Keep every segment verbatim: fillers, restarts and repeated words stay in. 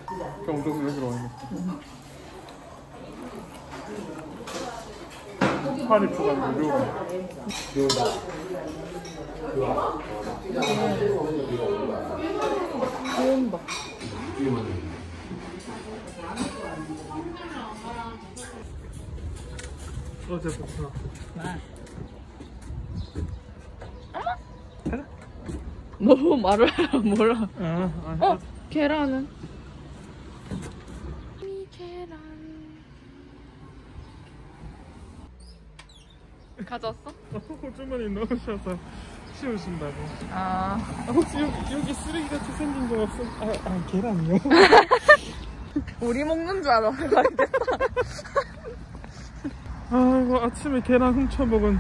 경도수 여기로 와야겠다. 파리프가 무료로. 귀여운다. 어제부터. 가자. 뭐 말을 해라 뭐라. 아, 아, 어? 계란은? 이 계란 가져왔어? 호주머니 넣으셔서 치우신다고. 아 아, 혹시 여기, 여기 쓰레기같이 생긴 거 없어? 아, 아 계란이요? 우리 먹는 줄 알아. 아이고 아침에 계란 훔쳐먹은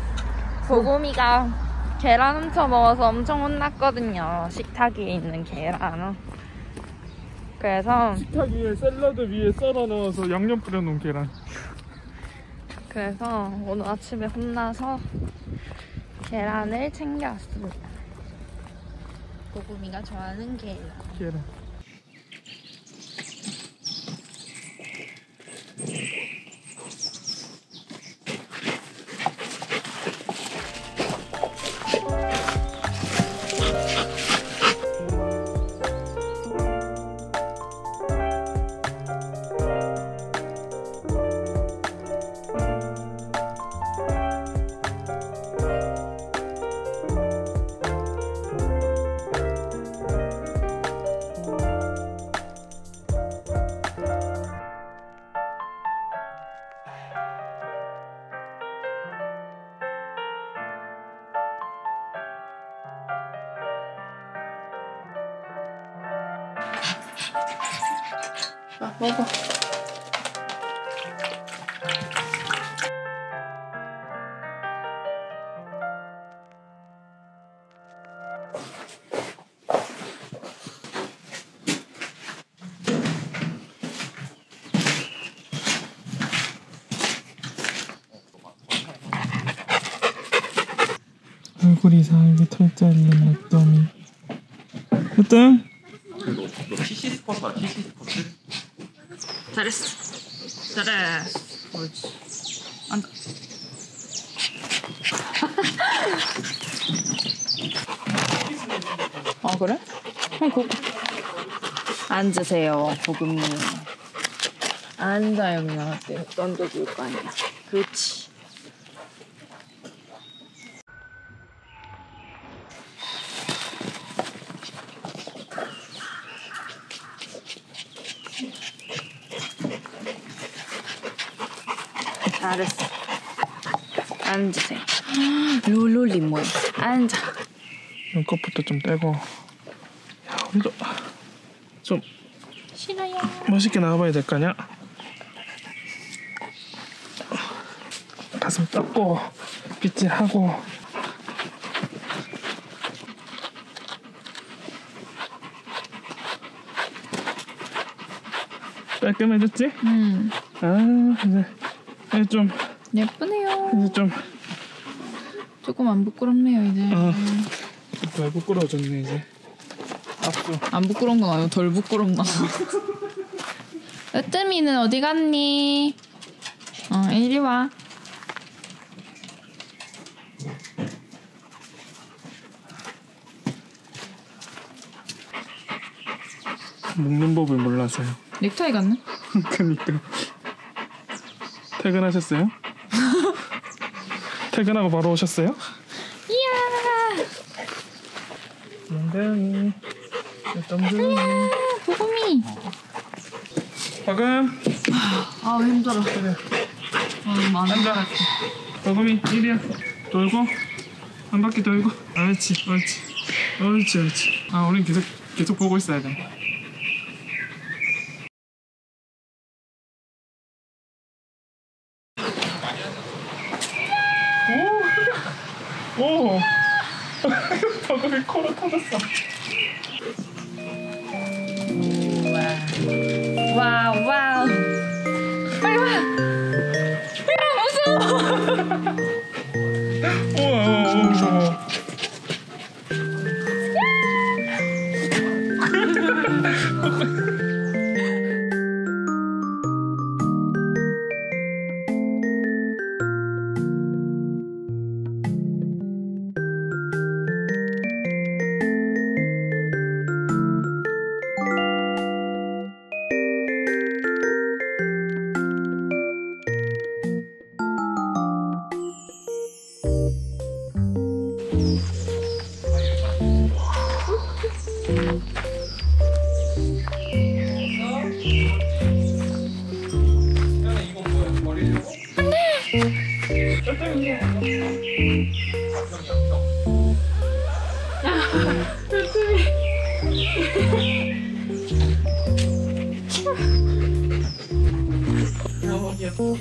보고미가 계란 훔쳐 먹어서 엄청 혼났거든요. 식탁 위에 있는 계란은. 그래서 식탁 위에 샐러드 위에 썰어 넣어서 양념 뿌려놓은 계란. 그래서 오늘 아침에 혼나서 계란을 챙겨왔습니다. 보고미가 좋아하는 계란. 계란. 아, 먹어. 얼굴이 살게 털자 있는 낙더미. 으뜸? 너 티시 스포츠 봐, 티시 스포츠. 잘했어. 잘했어. 옳지. 앉아. 아 그래? 그럼 고... 앉으세요, 보금님. 앉아요, 누나한테 던져줄 거 아니야. 그렇지. 잘했어. 앉으세요. 롤롤님 뭐야? 앉아. 눈곱부터 좀 떼고. 야, 우리도 좀 싫어요. 멋있게 나와봐야 될 거 아니야? 가슴 닦고 빗질하고. 깔끔해졌지? 음. 아 이제 이제 좀 예쁘네요. 이제 좀 조금 안 부끄럽네요 이제. 어, 덜 부끄러워졌네 이제. 앞서 안 부끄러운 건 아니고 덜 부끄럽나. 으뜸이는 어디 갔니? 어 이리 와. 먹는 법을 몰라서요. 넥타이 같네? 그니까. 퇴근하셨어요? 퇴근하고 바로 오셨어요? 이야. 멍덩이 똥둥이 보금이. 박음 아 힘들어. 그래 아 많아. 앉아. 박음이 이리야. 돌고 한 바퀴 돌고. 옳지 옳지 옳지 옳지. 아 우린 계속 계속 보고 있어야 돼. 오! 오! 박음이 코로 터졌어. 와우 와우. 빨리 와. 야 무서워. 우와 우와 무서워. 너무 귀여워.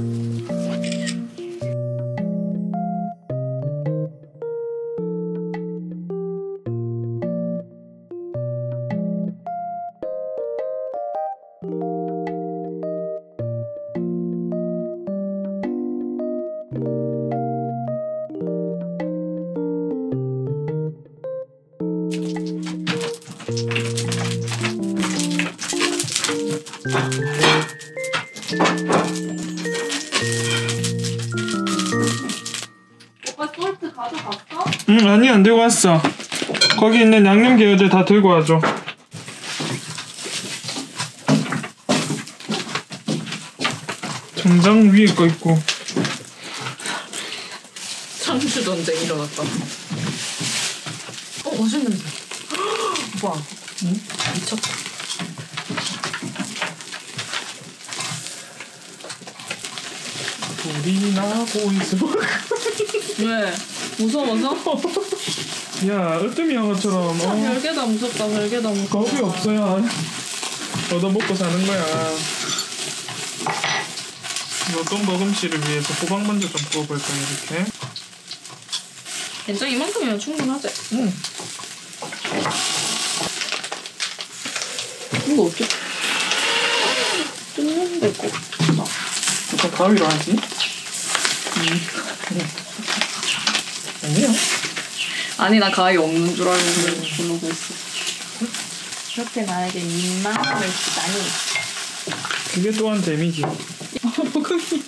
오빠 솔트 가져갔어? 응, 아니 안 들고 왔어. 거기 있는 양념 계열들 다 들고 와줘. 정장 위에 거 있고. 상주 전쟁 일어났다. 어, 맛있는 냄새. 오빠, 응? 미쳤다. 불이 나고 있어. 왜? 무서워서? 야, 으뜸이 영화처럼. 어, 별게 다 무섭다, 별게 다 무섭다. 겁이 없어야 얻어먹고 사는 거야. 노동 먹음씨를 위해서 호박 먼저 좀 구워볼까, 이렇게. 괜찮아, 이만큼이면 충분하지? 응. 이거 어떻게 뜯는데 꼭 일단 가위로 하지? 음. 아니야. 아니 나 가위 없는 줄 알고 부르고 있어. 그렇게 나에게 민망함을 주다니. 그게 또한 재미지. 보금이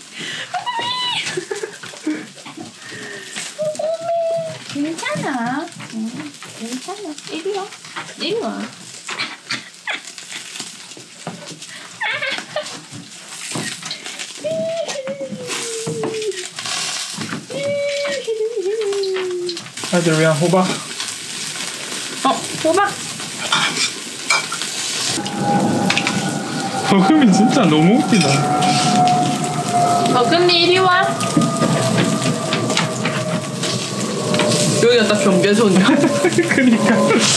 괜찮아. 응, 괜찮아. 이리 와. 이리 와. 아들 위한 호박. 어, 호박. 버금이 진짜 너무 웃기다. 버금이 이리 와. 여기가 딱 경계선이야. 그니까.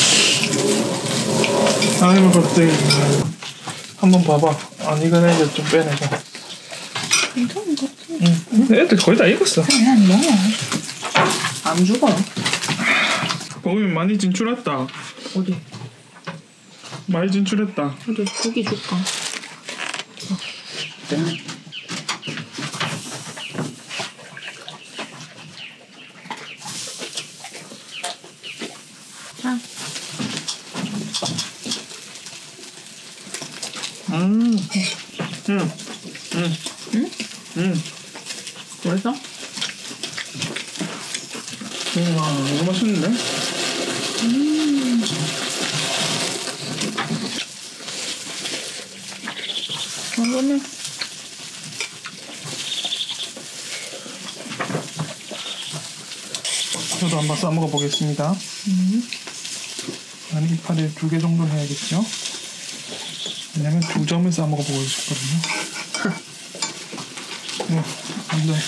아이고 갑자기. 한번 봐봐. 안 익은 애들 좀 빼내자. 괜찮은 거 같아. 응. 애들 거의 다 익었어. 그냥 먹어. 안 죽어. 버금이 많이 진출했다. 어디? 많이 진출했다. 어디 고기 줄까? 네. 자. 음. 응. 응. 응? 응. 맛있어? 음, 와, 너무 맛있는데? 음. 이거는 저도 한번 싸 먹어보겠습니다. 음. 아니, 이파리를 두 개 정도 해야겠죠? 왜냐면 두 점을 싸 먹어보고 싶거든요. 네, 안 돼.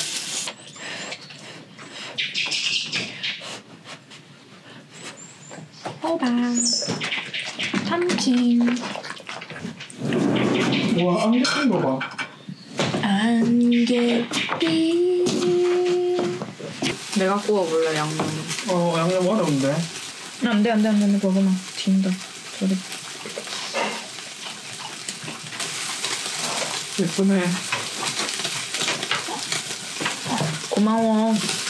호박, 참치. 우와, 안개 낀 거 봐. 안개빛. 내가 구워볼래, 양념. 어, 양념 어려운데. 안 돼, 안 돼, 안 돼, 안 돼. 봐봐봐. 튄다. 저리. 예쁘네. 고마워.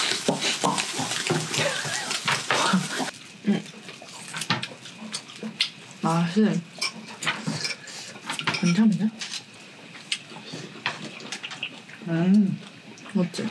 응. 맛은 괜찮네. 음. 맞지?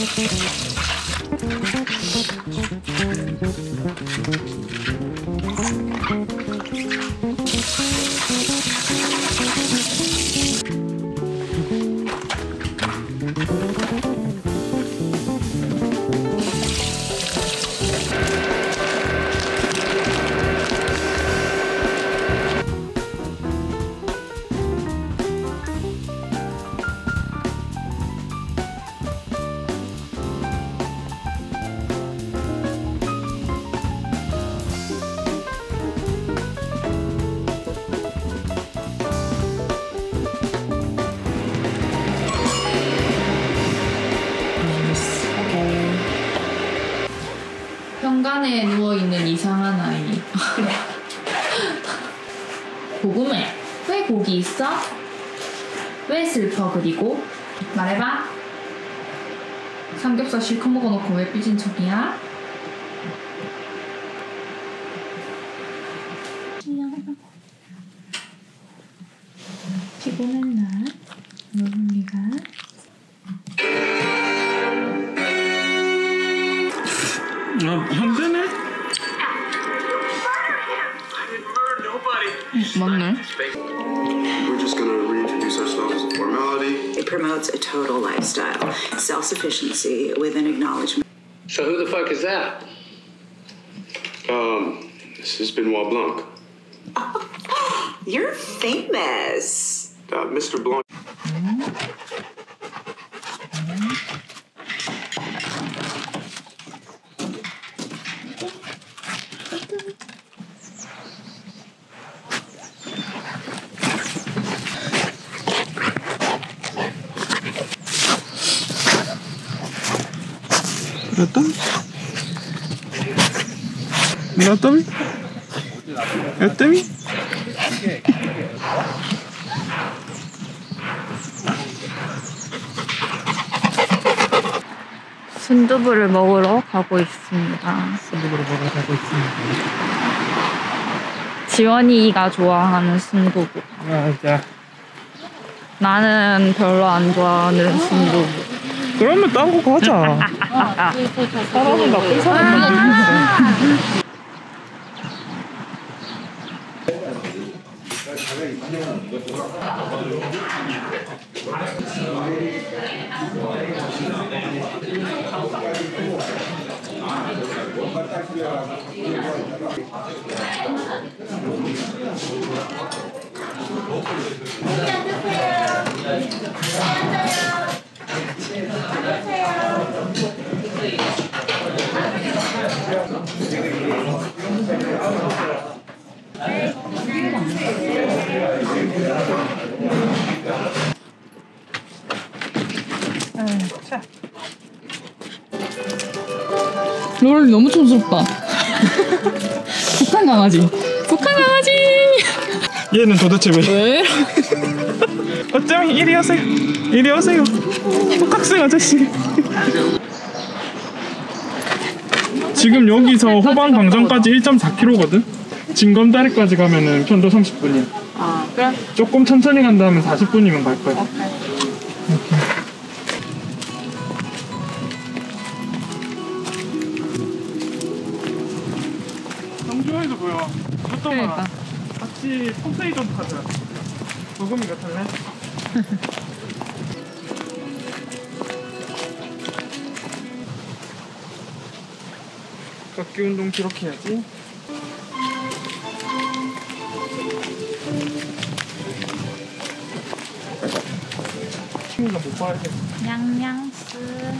현관에 누워있는 이상한 아이. 고구매. 왜 고기 있어? 왜 슬퍼 그리고? 말해봐. 삼겹살 실컷 먹어놓고 왜 삐진 척이야? 피곤한 날 노은이가 아, 현대네? 맞네. We're just gonna reintroduce ourselves as a formality. It promotes a total lifestyle, self-sufficiency with an acknowledgement. So who the fuck is that? Um, this is Benoit Blanc. You're famous. Uh, Mister Blanc. Готовы? Готовы? Готовы? 순두부를 먹으러 가고 있습니다. 순두부를 먹으러 가고 있습니다. 지원이가 좋아하는 순두부. 맞아. 나는 별로 안 좋아하는 순두부. 그러면 딴 거 가자. 사람은 나쁜 사람 만들고 있어. 롤 너무 촌스럽다. 북한 강아지. 북한 강아지. 얘는 도대체 왜? 왜? 어쩌면 이리 오세요. 이리 오세요. 학생 아저씨. 지금 여기서 호반 광장까지 일 점 사 킬로미터거든. 진검다리까지 가면은 편도 삼십 분이야. 아 그래? 조금 천천히 간다면 사십 분이면 갈 거야. 정주환이도 보여. 그것도 그러니까. 같이 포세이돈 타자. 도금이가 탈래? 걷기 운동 기록해야지. 친구가 못 봐야겠어. 냥냥스.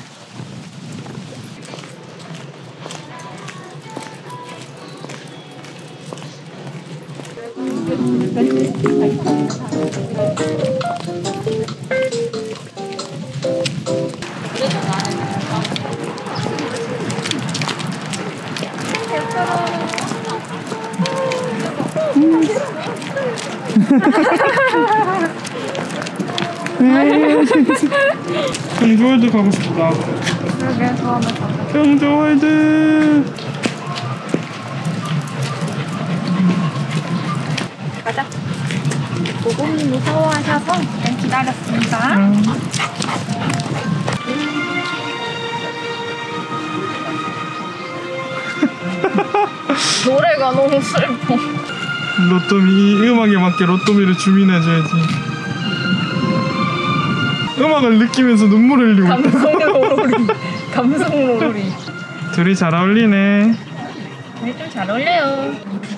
경주월드 가고 싶다. 그러게 다음에 가자. 경주월드. 가자. 조금 무서워하셔서 일단 기다렸습니다. 음. 노래가 너무 슬퍼. 로또미, 이 음악에 맞게 로또미를 주민해줘야지. 음악을 느끼면서 눈물을 흘리고 있다. 감성 로리. 감성 로리. 둘이 잘 어울리네. 네, 좀 잘 어울려요.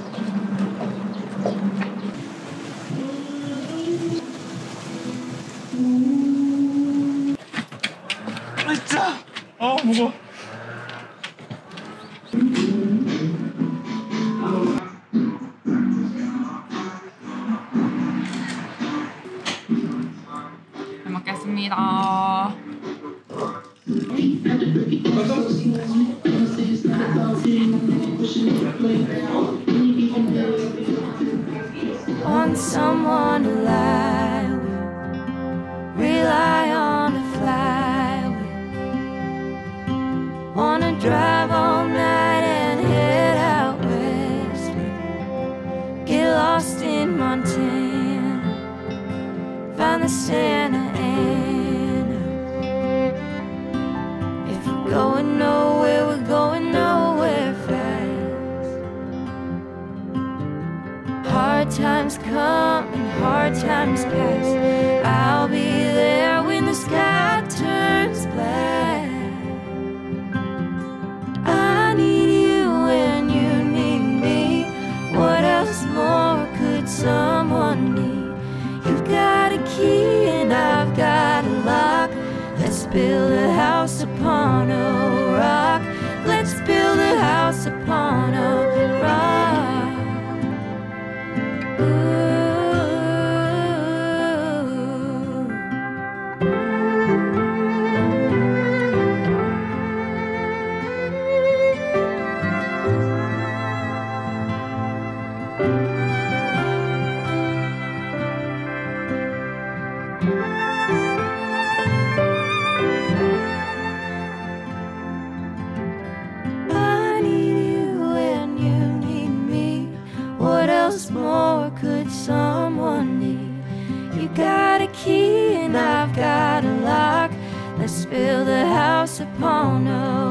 아이짜! 아 무거워. 잘 먹겠습니다. Want someone to lie with, rely on to fly with. Wanna drive all night and head out west. Get lost in Montana, find the Santa Ana. If we're going nowhere, we're going nowhere fast. Hard times come and hard times pass. I'll be there when the sky turns black. I need you when you need me. What else more could someone need? You've got a key and I've got a lock. Let's build a house upon a rock. Let's build a house upon a rock. I need you when you need me. What else more could someone need? You got a key and I've got a lock. Let's build a house upon a